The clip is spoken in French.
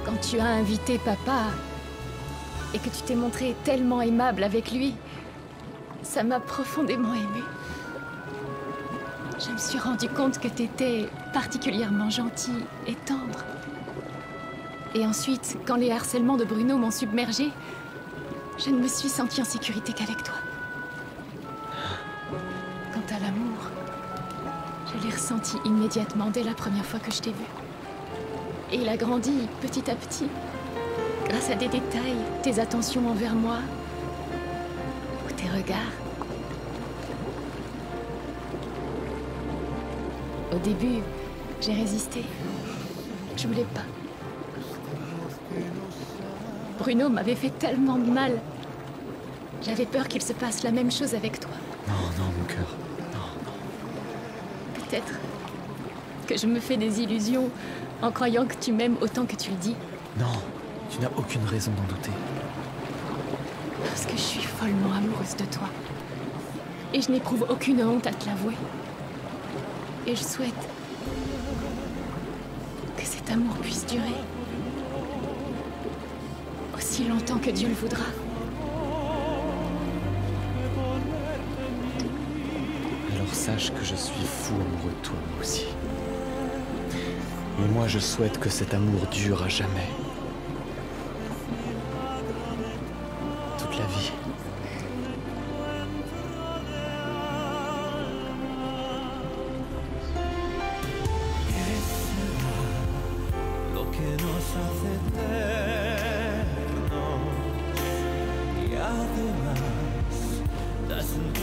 Quand tu as invité papa et que tu t'es montré tellement aimable avec lui, ça m'a profondément émue. Je me suis rendu compte que t'étais particulièrement gentil et tendre. Et ensuite, quand les harcèlements de Bruno m'ont submergée, je ne me suis sentie en sécurité qu'avec toi. Quant à l'amour, je l'ai ressenti immédiatement dès la première fois que je t'ai vu. Et il a grandi petit à petit, grâce à des détails, tes attentions envers moi, ou tes regards. Au début, j'ai résisté. Je voulais pas. Bruno m'avait fait tellement de mal. J'avais peur qu'il se passe la même chose avec toi. Non, non, mon cœur. Non. Peut-être que je me fais des illusions en croyant que tu m'aimes autant que tu le dis. Non, tu n'as aucune raison d'en douter. Parce que je suis follement amoureuse de toi. Et je n'éprouve aucune honte à te l'avouer. Et je souhaite que cet amour puisse durer aussi longtemps que Dieu le voudra. Alors sache que je suis fou amoureux de toi, moi aussi. Mais moi, je souhaite que cet amour dure à jamais. Toute la vie. Doesn't